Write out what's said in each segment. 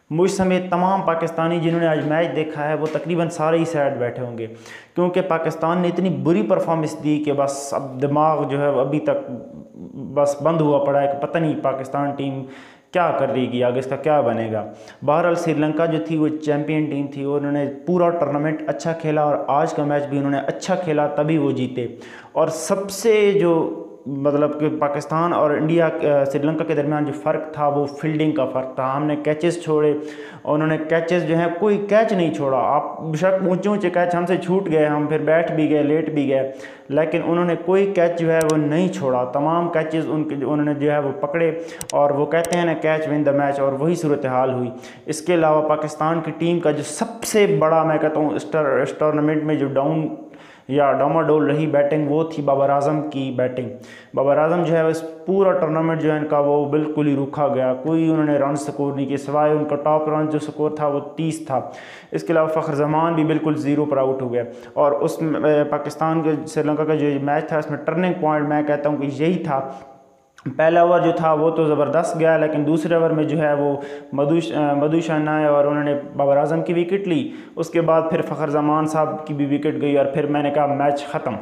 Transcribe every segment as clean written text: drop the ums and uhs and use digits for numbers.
मुझ समेत तमाम पाकिस्तानी जिन्होंने आज मैच देखा है वो तकरीबन सारे ही सैड बैठे होंगे, क्योंकि पाकिस्तान ने इतनी बुरी परफॉर्मेंस दी कि बस अब दिमाग जो है अभी तक बस बंद हुआ पड़ा है कि पता नहीं पाकिस्तान टीम क्या कर रही आगे, इसका क्या बनेगा। बहरहाल श्रीलंका जो थी वो चैम्पियन टीम थी, उन्होंने पूरा टूर्नामेंट अच्छा खेला और आज का मैच भी उन्होंने अच्छा खेला, तभी वो जीते। और सबसे जो मतलब कि पाकिस्तान और इंडिया श्रीलंका के दरमियान जो फ़र्क था वो फील्डिंग का फ़र्क था। हमने कैचेस छोड़े और उन्होंने कैचेस जो है कोई कैच नहीं छोड़ा। आप बेशक ऊंचे ऊंचे कैच हमसे छूट गए, हम फिर बैठ भी गए, लेट भी गए, लेकिन उन्होंने कोई कैच जो है वो नहीं छोड़ा। तमाम कैचेस उन्होंने जो है वो पकड़े और वो कहते हैं ना कैच विन द मैच, और वही सूरत हाल हुई। इसके अलावा पाकिस्तान की टीम का जो सबसे बड़ा मैं कहता हूँ इस टूर्नामेंट में जो डाउन या डामाडोल रही बैटिंग वो थी बाबर आजम की बैटिंग। बाबर आजम जो है इस पूरा टूर्नामेंट जो है इनका वो बिल्कुल ही रूखा गया, कोई उन्होंने रन स्कोर नहीं किए, सिवाय उनका टॉप रन जो स्कोर था वो 30 था। इसके अलावा फ़खर जमान भी बिल्कुल ज़ीरो पर आउट हो गया। और उस पाकिस्तान के श्रीलंका का जो मैच था इसमें टर्निंग पॉइंट मैं कहता हूँ कि यही था। पहला ओवर जो था वो तो ज़बरदस्त गया, लेकिन दूसरे ओवर में जो है वो मधु शर्मा आए और उन्होंने बाबर आजम की विकेट ली। उसके बाद फिर फ़खर जमान साहब की भी विकेट गई और फिर मैंने कहा मैच ख़त्म।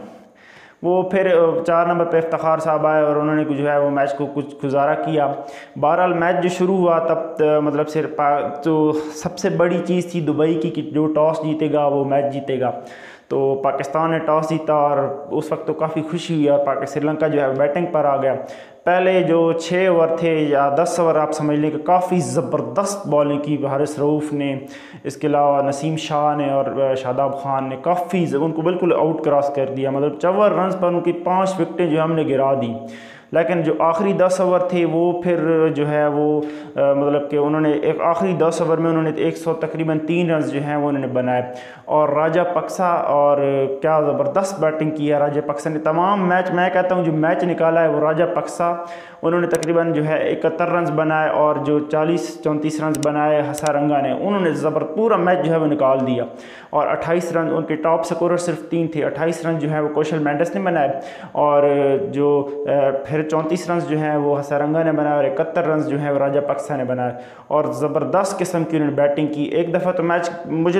वो फिर 4 नंबर पे इफ्तिखार साहब आए और उन्होंने जो है वो मैच को कुछ गुजारा किया। बहरहाल मैच जो शुरू हुआ तब मतलब सिर्फ जो सबसे बड़ी चीज़ थी दुबई की कि जो टॉस जीतेगा वो मैच जीतेगा। तो पाकिस्तान ने टॉस जीता और उस वक्त तो काफ़ी खुशी हुई और श्रीलंका जो है बैटिंग पर आ गया। पहले जो 6 ओवर थे या 10 ओवर आप समझ लें कि काफ़ी ज़बरदस्त बॉलिंग की हारिस रऊफ़ ने, इसके अलावा नसीम शाह ने और शादाब खान ने काफ़ी उनको बिल्कुल आउट क्रॉस कर दिया। मतलब 54 रन पर उनकी 5 विकेटें जो हमने गिरा दी। लेकिन जो आखिरी 10 ओवर थे वो फिर जो है वो मतलब कि उन्होंने एक आखिरी 10 ओवर में उन्होंने 100 तकरीबन 3 रन जो हैं वो उन्होंने बनाए। और राजापक्सा और क्या ज़बरदस्त बैटिंग की है राजापक्सा ने। तमाम मैच मैं कहता हूँ जो मैच निकाला है वो राजापक्सा, उन्होंने तकरीबन जो है 71 रन बनाए और जो 34 रन बनाए हसारंगा ने, उन्होंने पूरा मैच जो है वो निकाल दिया। और 28 रन उनके टॉप स्कोरर सिर्फ 3 थे। 28 रन जो है वो कौशल मेंडिस ने बनाए और जो फिर 34 रन जो हैं वो हसारंगा ने बनाए और 71 रन जो हैं वो राजापक्सा ने बनाए। और ज़बरदस्त किस्म की उन्होंने बैटिंग की। एक दफ़ा तो मैच मुझे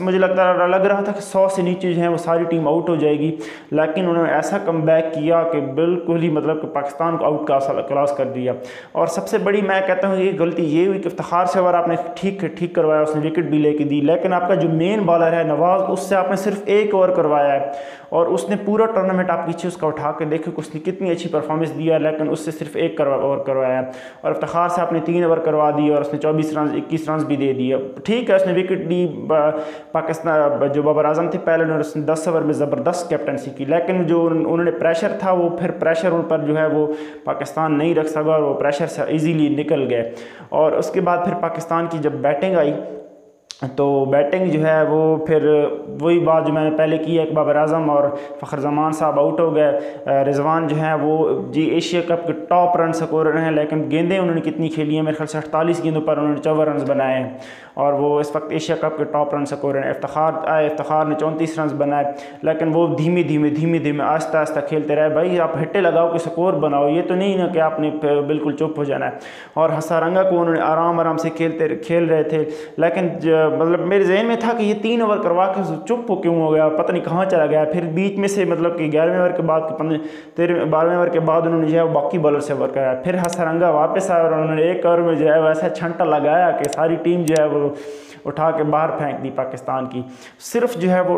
लग रहा था कि 100 से नीचे जो है वो सारी टीम आउट हो जाएगी, लेकिन उन्होंने ऐसा कमबैक किया कि बिल्कुल ही मतलब कि पाकिस्तान को आउट क्रॉस कर दिया। और सबसे बड़ी मैं कहता हूँ ये गलती ये हुई कि इफ्तिखार से ओवर आपने ठीक करवाया, उसने विकेट भी लेके दी, लेकिन आपका जो मेन बॉलर है नवाज उससे आपने सिर्फ 1 ओवर करवाया है और उसने पूरा टूर्नामेंट आप पीछे उसका उठा के देखो कि उसने कितनी अच्छी परफॉर्मेंस दिया, लेकिन उससे सिर्फ 1 ओवर करवाया है। और इफ्तिखार से आपने 3 ओवर करवा दी और उसने 24 रन 21 रन भी दे दिए। ठीक है उसने विकेट ली, पाकिस्तान जो बाबर आजम थे पहले उन्होंने 10 ओवर में ज़बरदस्त कैप्टनसी की, लेकिन जो उन्होंने प्रेशर था वो फिर प्रेशर उन पर जो है वो पाकिस्तान नहीं रख सका और वो प्रेशर से ईजीली निकल गए। और उसके बाद फिर पाकिस्तान की जब बैटिंग आई तो बैटिंग जो है वो फिर वही बात जो मैंने पहले की है कि बाबर आजम और फ़खर जमान साहब आउट हो गए। रिजवान जो है वो जी एशिया कप के टॉप रन स्कोरर हैं, लेकिन गेंदें उन्होंने कितनी खेली हैं, मेरे ख्याल से 48 गेंदों पर उन्होंने 54 रन बनाए हैं और वो इस वक्त एशिया कप के टॉप रन स्कोरर हैं। इफ्तिखार ने 34 रन बनाए, लेकिन वो धीमे धीमे आहिस्ता आहिस्ता खेलते रहे। भाई आप हिट्टे लगाओ कि स्कोर बनाओ, ये तो नहीं ना कि आपने बिल्कुल चुप हो जाना है। और हसारंगा को उन्होंने आराम से खेल रहे थे, लेकिन मतलब मेरे जहन में था कि ये 3 ओवर करवा के चुप क्यों हो गया, पता नहीं कहाँ चला गया। फिर बीच में से मतलब कि 11वें ओवर के बाद 12वें ओवर के बाद उन्होंने जो है वो बाकी बॉलर से ओवर कराया। फिर हसारंगा वापस आया और उन्होंने 1 ओवर में जो है वैसा छंटा लगाया कि सारी टीम जो है वो उठा के बाहर फेंक दी पाकिस्तान की। सिर्फ जो है वो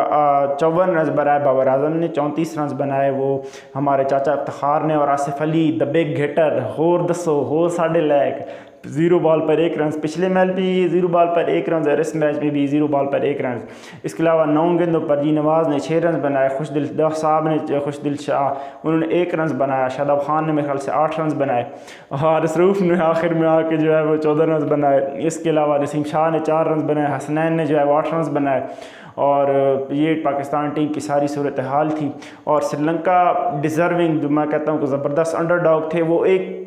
54 रन बनाए बाबर आजम ने, 34 रन बनाए वो हमारे चाचा इफ्तिखार ने और Asif Ali the big hitter होर दसो होर साढ़े लैक 0 बॉल पर 1 रन। पिछले मैच भी 0 बॉल पर 1 रन और इस मैच में भी 0 बॉल पर 1 रन। इसके अलावा 9 गेंदों पर जी नवाज़ ने 6 रन बनाए, खुशदिल शाह उन्होंने 1 रन बनाया, शादाब खान ने मेरे ख्याल से 8 रन बनाए और इसरूफ ने आखिर में आके जो है वो 14 रन बनाए। इसके अलावा नसीम शाह ने 4 रन बनाए, हसनैन ने जो है वो 8 रन बनाए। और ये पाकिस्तान टीम की सारी सूरत हाल थी। और श्रीलंका डिज़र्विंग जो मैं कहता हूँ कि ज़बरदस्त अंडरडॉग थे, वो एक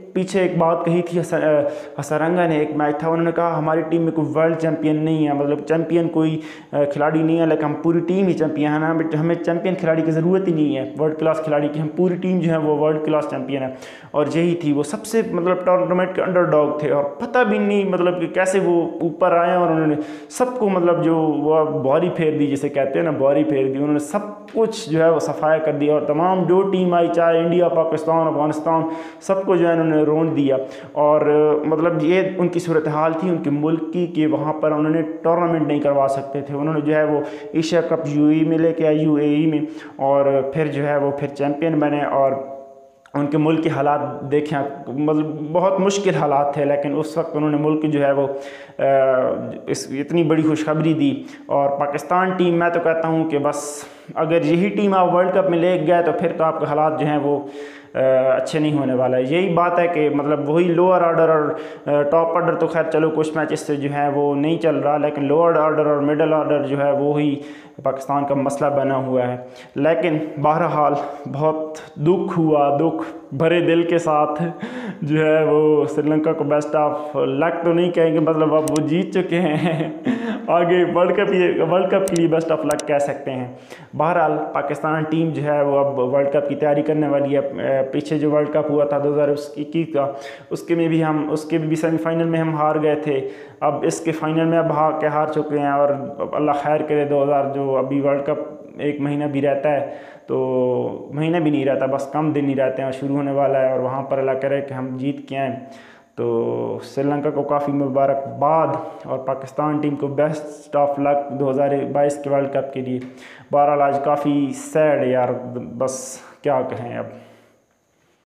पीछे एक बात कही थी हसरंगा ने, एक मैच था, उन्होंने कहा हमारी टीम में कोई वर्ल्ड चैम्पियन नहीं है, मतलब चैम्पियन कोई खिलाड़ी नहीं है, लेकिन हम पूरी टीम ही चैम्पियन है ना, बट हमें चैम्पियन खिलाड़ी की ज़रूरत ही नहीं है, वर्ल्ड क्लास खिलाड़ी की, हम पूरी टीम जो है वो वर्ल्ड क्लास चैम्पियन है। और यही थी, वो सबसे मतलब टूर्नामेंट के अंडरडॉग थे, और पता भी नहीं मतलब कि कैसे वो ऊपर आए, और उन्होंने सबको मतलब जो वो बॉरी फेर दी, जिसे कहते हैं ना बॉरी फेर दी, उन्होंने सब कुछ जो है वो सफाया कर दिया, और तमाम जो टीम आई, चाहे इंडिया, पाकिस्तान, अफगानिस्तान, सबको जो है उन्होंने रोन दिया। और मतलब ये उनकी सूरत हाल थी उनके मुल्क की, कि वहाँ पर उन्होंने टूर्नामेंट नहीं करवा सकते थे, उन्होंने जो है वो एशिया कप यूएई में लेके आए, यूएई में, और फिर जो है वो फिर चैम्पियन बने। और उनके मुल्क के हालात देखें, मतलब बहुत मुश्किल हालात थे, लेकिन उस वक्त उन्होंने मुल्क जो है वो इतनी बड़ी खुशखबरी दी। और पाकिस्तान टीम, मैं तो कहता हूँ कि बस अगर यही टीम आप वर्ल्ड कप में ले गए तो फिर तो आपके हालात जो हैं वो अच्छे नहीं होने वाला है। यही बात है कि मतलब वही लोअर ऑर्डर और टॉप ऑर्डर तो खैर चलो कुछ मैचेस से जो है वो नहीं चल रहा, लेकिन लोअर ऑर्डर और मिडल ऑर्डर जो है वो ही पाकिस्तान का मसला बना हुआ है। लेकिन बहरहाल बहुत दुख हुआ, दुख भरे दिल के साथ जो है वो श्रीलंका को बेस्ट ऑफ लक तो नहीं कहेंगे, मतलब अब वो जीत चुके हैं आगे वर्ल्ड कप के लिए बेस्ट ऑफ लक कह सकते हैं। बहरहाल पाकिस्तान टीम जो है वो अब वर्ल्ड कप की तैयारी करने वाली है। पीछे जो वर्ल्ड कप हुआ था 2021 का, उसके भी सेमीफाइनल में हम हार गए थे। अब इसके फाइनल में अब हार चुके हैं, और अल्लाह खैर करे 2000 जो अभी वर्ल्ड कप 1 महीना भी रहता है, तो महीना भी नहीं रहता, बस कम दिन ही रहते हैं, और शुरू होने वाला है, और वहाँ पर अल्लाह करे कि हम जीत के आएँ। तो श्रीलंका को काफ़ी मुबारकबाद, और पाकिस्तान टीम को बेस्ट ऑफ लक 2022 के वर्ल्ड कप के लिए। बहरहाल आज काफ़ी सैड यार, बस क्या कहें अब।